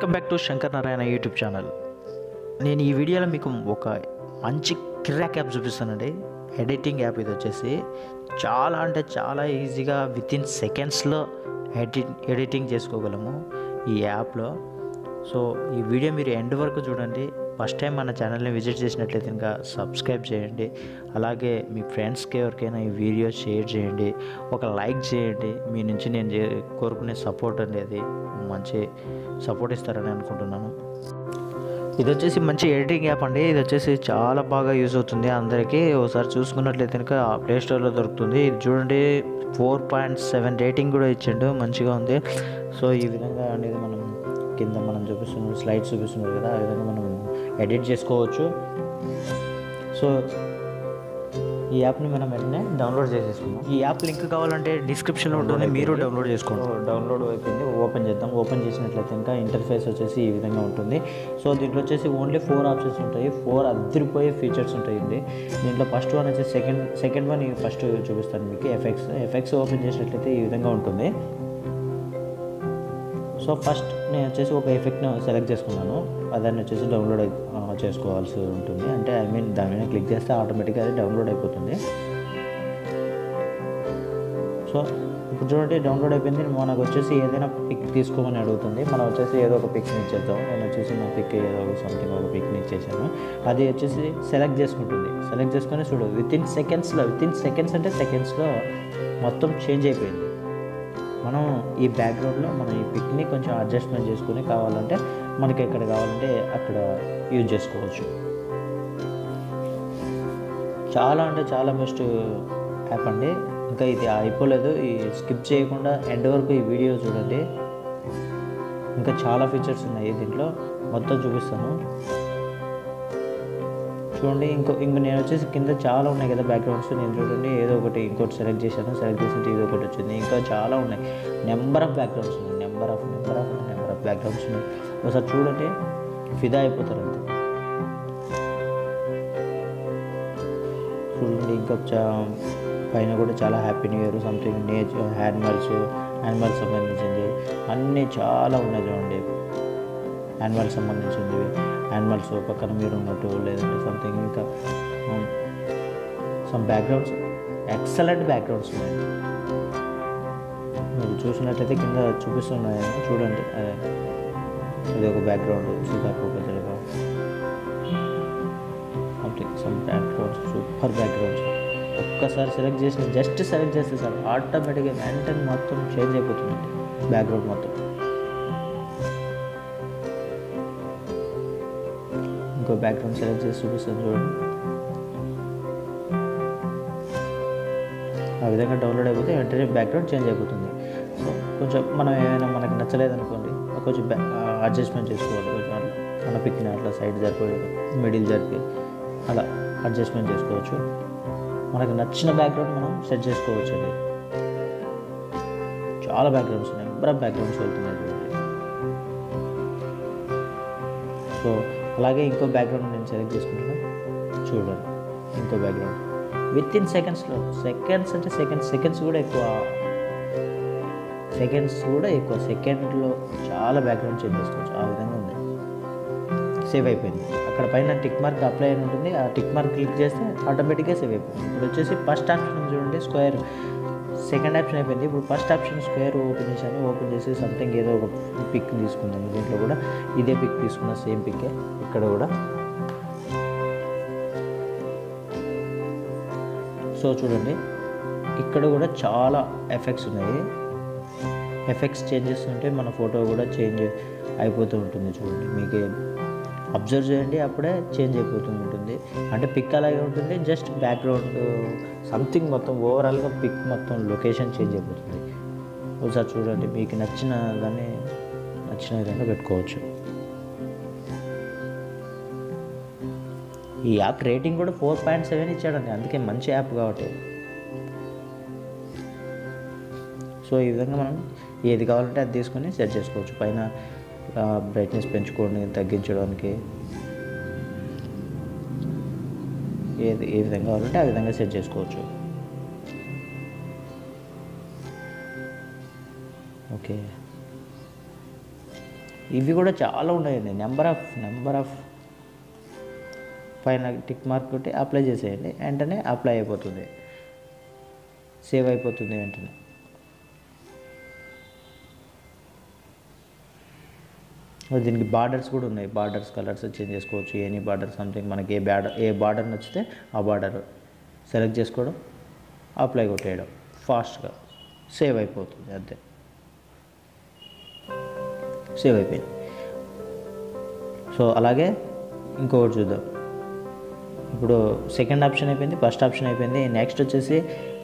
Welcome back to Shankar Narayana YouTube channel. నేను ఈ వీడియోలో మీకు ఒక మంచి కిరాక్ యాప్ చూపిస్తానండి. Editing app. ఇది వచ్చేసి చాలా అంటే చాలా ఈజీగా వితిన్ సెకండ్స్లో ఎడిటింగ్ చేసుకోగలము ఈ యాప్లో. సో ఈ వీడియో మీరు ఎండ్ వరకు చూడండి. ఫస్ట్ టైం మన ఛానల్ని విజిట్ చేసినట్లయితే ఇంకా సబ్స్క్రైబ్ చేయండి. అలాగే మీ ఫ్రెండ్స్కి ఎవరికైనా ఈ వీడియో షేర్ చేయండి, ఒక లైక్ చేయండి. మీ నుంచి నేను కోరుకునే సపోర్ట్ అండి, అది మంచి సపోర్ట్ ఇస్తారని అనుకుంటున్నాను. ఇది వచ్చేసి మంచి ఎడిటింగ్ యాప్ అండి. ఇది వచ్చేసి చాలా బాగా యూజ్ అవుతుంది అందరికీ. ఒకసారి చూసుకున్నట్లయితే కనుక ప్లేస్టోర్లో దొరుకుతుంది. ఇది చూడండి, 4.7 రేటింగ్ కూడా ఇచ్చిండు, మంచిగా ఉంది. సో ఈ విధంగా అనేది మనం కింద మనం చూపిస్తున్నాం, స్లైడ్స్ చూపిస్తున్నారు కదా, ఆ విధంగా మనం ఎడిట్ చేసుకోవచ్చు. సో ఈ యాప్ని మనం వెంటనే డౌన్లోడ్ చేసేసుకున్నాం. ఈ యాప్ లింక్ కావాలంటే డిస్క్రిప్షన్లో ఉంటుంది, మీరు డౌన్లోడ్ చేసుకోండి. డౌన్లోడ్ అయిపోయింది. ఓపెన్ చేద్దాం. ఓపెన్ చేసినట్లయితే ఇంకా ఇంటర్ఫేస్ వచ్చేసి ఈ విధంగా ఉంటుంది. సో దీంట్లో వచ్చేసి ఓన్లీ 4 ఆప్షన్స్ ఉంటాయి. 4 అదిరిపోయే ఫీచర్స్ ఉంటాయి. దీంట్లో ఫస్ట్ వన్ వచ్చేసి సెకండ్ వన్ ఫస్ట్ చూపిస్తాను మీకు. ఎఫెక్ట్స్ ఓపెన్ చేసినట్లయితే ఈ విధంగా ఉంటుంది. సో ఫస్ట్ నేను వచ్చేసి ఒక ఎఫెక్ట్ని సెలెక్ట్ చేసుకున్నాను. దాన్ని వచ్చేసి డౌన్లోడ్ చేసుకోవాల్సి ఉంటుంది. అంటే దాని మీద క్లిక్ చేస్తే ఆటోమేటిక్గా అది డౌన్లోడ్ అయిపోతుంది. సో ఇప్పుడు చూడండి, డౌన్లోడ్ అయిపోయింది. మనకు వచ్చేసి ఏదైనా పిక్ తీసుకోమని అడుగుతుంది. మనం వచ్చేసి ఏదో ఒక పిక్ని ఇచ్చేద్దాం. నేను వచ్చేసి నా పిక్ ఏదో ఒక సంథింగ్ ఒక పిక్ని ఇచ్చేసాను. అది వచ్చేసి సెలెక్ట్ చేసుకుంటుంది. సెలెక్ట్ చేసుకొని చూడు, వితిన్ సెకండ్స్ అంటే సెకండ్స్లో మొత్తం చేంజ్ అయిపోయింది. మనం ఈ బ్యాక్గ్రౌండ్లో మనం ఈ పిక్ని కొంచెం అడ్జస్ట్మెంట్ చేసుకుని కావాలంటే మనకి ఎక్కడ కావాలంటే అక్కడ యూజ్ చేసుకోవచ్చు. చాలా అంటే చాలా బెస్ట్ యాప్ అండి. ఇంకా ఇది అయిపోలేదు. ఈ స్కిప్ చేయకుండా ఎండ్ వరకు ఈ వీడియో చూడండి. ఇంకా చాలా ఫీచర్స్ ఉన్నాయి దీంట్లో, మొత్తం చూపిస్తాను చూడండి. ఇంక నేను వచ్చేసి కింద చాలా ఉన్నాయి కదా బ్యాక్గ్రౌండ్స్. నేను చూడండి ఏదో ఒకటి ఇంకోటి సెలెక్ట్ చేశాను. సెలెక్ట్ చేసినట్టు ఇది ఒకటి వచ్చింది. ఇంకా చాలా ఉన్నాయి. నెంబర్ ఆఫ్ బ్యాక్గ్రౌండ్స్ ఉన్నాయి. నెంబర్ ఆఫ్ బ్యాక్గ్రౌండ్స్ ఉన్నాయి. ఒకసారి చూడండి, ఫిదా అయిపోతారు అంతే. చూడండి ఇంకా పైన కూడా చాలా happy new year something, nature, animals సంబంధించింది అన్నీ చాలా ఉన్నాయి. చూడండి యానిమల్స్ సంబంధించింది, యానిమల్స్ పక్కన మీరు ఉన్నట్టు, లేదంటే సంథింగ్ ఇంకా సమ్ బ్యాక్గ్రౌండ్స్, ఎక్సలెంట్ బ్యాక్గ్రౌండ్స్ ఉన్నాయి. మీరు చూసినట్లయితే కింద చూపిస్తున్నాయి చూడండి. ఇది ఒక బ్యాక్గ్రౌండ్, సీతాకోకలుగా something some backgrounds, super backgrounds. ఒక్కసారి జస్ట్ సెలెక్ట్ చేస్తే సార్ ఆటోమేటిక్గా వెంటనే మొత్తం చేంజ్ అయిపోతుంది బ్యాక్గ్రౌండ్ మొత్తం. ఇంకో బ్యాక్గ్రౌండ్ సెలెక్ట్ చేసి చూపిస్తాను చూడండి. ఆ విధంగా డౌన్లోడ్ అయిపోతే వెంటనే బ్యాక్గ్రౌండ్ చేంజ్ అయిపోతుంది. సో కొంచెం మనం ఏమైనా మనకు నచ్చలేదనుకోండి, కొంచెం అడ్జస్ట్మెంట్ చేసుకోవాలి. కొంచెం అట్లా మన పిక్ని అట్లా సైడ్ జరిపి, మిడిల్ జరిపి అలా అడ్జస్ట్మెంట్ చేసుకోవచ్చు. మనకు నచ్చిన బ్యాక్గ్రౌండ్ మనం సెట్ చేసుకోవచ్చు అండి. చాలా బ్యాక్గ్రౌండ్స్ ఉన్నాయి, నెంబర్ ఆఫ్ బ్యాక్గ్రౌండ్స్ వెళ్తున్నాయి చూడండి. సో అలాగే ఇంకో బ్యాక్గ్రౌండ్ నేను సెలెక్ట్ చేసుకుంటున్నాను చూడండి. ఇంకో బ్యాక్గ్రౌండ్ వితిన్ సెకండ్స్లో, సెకండ్స్ కూడా ఎక్కువ, సెకండ్లో చాలా బ్యాక్గ్రౌండ్ చేంజ్ చేసుకోవచ్చు. ఆ విధంగా ఉంది. సేవ్ అయిపోయింది. అక్కడ పైన టిక్ మార్క్ అప్లై అని ఉంటుంది. ఆ టిక్ మార్క్ క్లిక్ చేస్తే ఆటోమేటిక్గా సేవ్ అయిపోయింది. ఇప్పుడు వచ్చేసి ఫస్ట్ ఆప్షన్ చూడండి, స్క్వేర్. సెకండ్ ఆప్షన్ అయిపోయింది. ఇప్పుడు ఫస్ట్ ఆప్షన్ స్క్వేర్ ఓపెన్ చేశాను. ఓపెన్ చేసి సంథింగ్ ఏదో ఒక పిక్ తీసుకున్నాను. దీంట్లో కూడా ఇదే పిక్ తీసుకున్నా, సేమ్ పిక్కే ఇక్కడ కూడా. సో చూడండి, ఇక్కడ కూడా చాలా ఎఫెక్ట్స్ ఉన్నాయి. ఎఫెక్ట్స్ చేంజ్ చేస్తుంటే మన ఫోటో కూడా చేంజ్ అయిపోతూ ఉంటుంది. చూడండి, మీకు అబ్జర్వ్ చేయండి, అప్పుడే చేంజ్ అయిపోతూ ఉంటుంది. అంటే పిక్ అలాగే ఉంటుంది, జస్ట్ బ్యాక్గ్రౌండ్ సంథింగ్ మొత్తం ఓవరాల్గా పిక్ మొత్తం లొకేషన్ చేంజ్ అయిపోతుంది. ఒకసారి చూడండి, మీకు నచ్చిన విధంగా పెట్టుకోవచ్చు. ఈ యాప్ రేటింగ్ కూడా 4.7 ఇచ్చాడండి, అందుకే మంచి యాప్ కాబట్టి. సో ఈ విధంగా మనం ఏది కావాలంటే అది తీసుకొని సెట్ చేసుకోవచ్చు. పైన బ్రైట్నెస్ పెంచుకోవడానికి, తగ్గించడానికి, ఏ విధంగా కావాలంటే ఆ విధంగా సెట్ చేసుకోవచ్చు. ఓకే, ఇవి కూడా చాలా ఉన్నాయండి. నెంబర్ ఆఫ్ పైన టిక్ మార్క్ కొట్టి అప్లై చేసేయండి, వెంటనే అప్లై అయిపోతుంది, సేవ్ అయిపోతుంది వెంటనే. దీనికి బార్డర్స్ కూడా ఉన్నాయి. బార్డర్స్ కలర్స్ చేంజ్ చేసుకోవచ్చు. ఎనీ బార్డర్ సంథింగ్ మనకి ఏ బార్డర్ నచ్చితే ఆ బార్డర్ సెలెక్ట్ చేసుకోవడం, అప్లై కొట్టేయడం, ఫాస్ట్గా సేవ్ అయిపోతుంది, అంతే. సేవ్ అయిపోయింది. సో అలాగే ఇంకొకటి చూద్దాం. ఇప్పుడు సెకండ్ ఆప్షన్ అయిపోయింది, ఫస్ట్ ఆప్షన్ అయిపోయింది. నెక్స్ట్ వచ్చేసి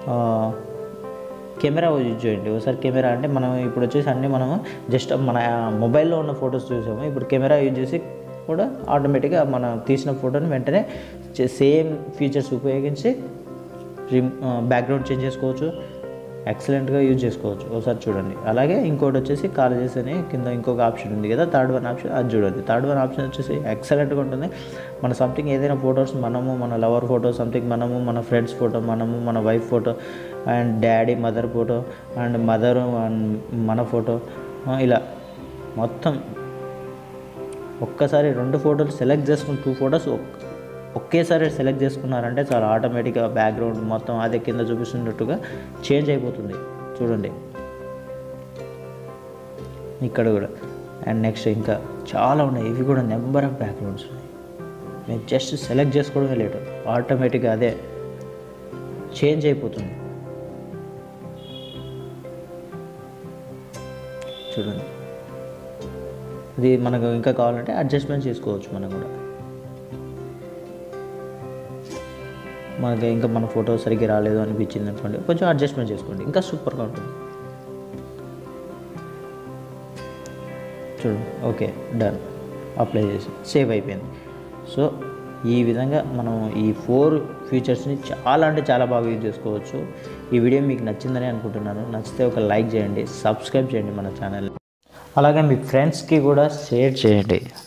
కెమెరా యూజ్ చేయండి. ఒకసారి కెమెరా అంటే మనం ఇప్పుడు వచ్చేసి అన్నీ మనము జస్ట్ మన మొబైల్లో ఉన్న ఫొటోస్ చూసాము. ఇప్పుడు కెమెరా యూజ్ చేసి కూడా ఆటోమేటిక్గా మనం తీసిన ఫోటోని వెంటనే సేమ్ ఫీచర్స్ ఉపయోగించి బ్యాక్గ్రౌండ్ చేంజ్ చేసుకోవచ్చు, ఎక్సలెంట్గా యూజ్ చేసుకోవచ్చు. ఒకసారి చూడండి. అలాగే ఇంకోటి వచ్చేసి కాలేజెస్ అని కింద ఇంకొక ఆప్షన్ ఉంది కదా, థర్డ్ వన్ ఆప్షన్, అది చూడండి. థర్డ్ వన్ ఆప్షన్ వచ్చేసి ఎక్సలెంట్గా ఉంటుంది. మన సంథింగ్ ఏదైనా ఫొటోస్ మనము, మన లవర్ ఫోటో సంథింగ్ మనము, మన ఫ్రెండ్స్ ఫోటో మనము, మన wife photo and daddy mother photo and mother and మన ఫోటో, ఇలా మొత్తం ఒక్కసారి 2 ఫోటోలు సెలెక్ట్ చేసుకుని 2 ఫొటోస్ ఒకేసారి సెలెక్ట్ చేసుకున్నారంటే చాలా ఆటోమేటిక్గా బ్యాక్గ్రౌండ్ మొత్తం అదే కింద చూపిస్తున్నట్టుగా చేంజ్ అయిపోతుంది. చూడండి ఇక్కడ కూడా. అండ్ నెక్స్ట్ ఇంకా చాలా ఉన్నాయి. ఇవి కూడా నెంబర్ ఆఫ్ బ్యాక్గ్రౌండ్స్ ఉన్నాయి. మేము జస్ట్ సెలెక్ట్ చేసుకోవడమే లేటు, ఆటోమేటిక్గా అదే చేంజ్ అయిపోతుంది. చూడండి. ఇది మనకు ఇంకా కావాలంటే అడ్జస్ట్మెంట్ చేసుకోవచ్చు. మనం కూడా మనకి ఇంకా మన ఫోటో సరిగ్గా రాలేదు అనిపించింది అనుకోండి, కొంచెం అడ్జస్ట్మెంట్ చేసుకోండి, ఇంకా సూపర్గా ఉంటుంది. చూడండి. ఓకే, డన్, అప్లై చేసి సేవ్ అయిపోయింది. సో ఈ విధంగా మనం ఈ 4 ఫీచర్స్ని చాలా అంటే చాలా బాగా యూజ్ చేసుకోవచ్చు. ఈ వీడియో మీకు నచ్చిందని అనుకుంటున్నాను. నచ్చితే ఒక లైక్ చేయండి, సబ్స్క్రైబ్ చేయండి మన ఛానల్, అలాగే మీ ఫ్రెండ్స్కి కూడా షేర్ చేయండి.